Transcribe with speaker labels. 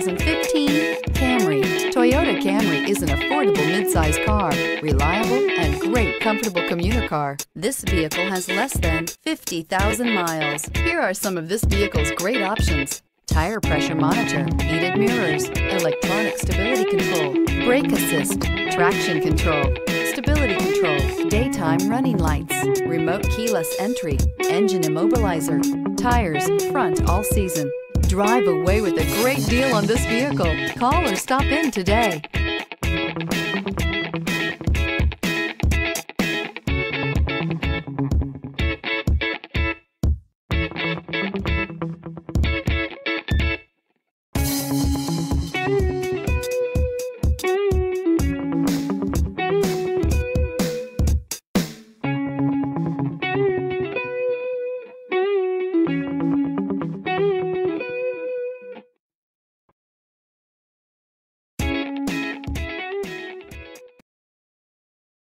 Speaker 1: 2015 Camry. Toyota Camry is an affordable midsize car, reliable and great comfortable commuter car. This vehicle has less than 50,000 miles. Here are some of this vehicle's great options: tire pressure monitor, heated mirrors, electronic stability control, brake assist, traction control, stability control, daytime running lights, remote keyless entry, engine immobilizer, tires front all season. Drive away with a great deal on this vehicle. Call or stop in today.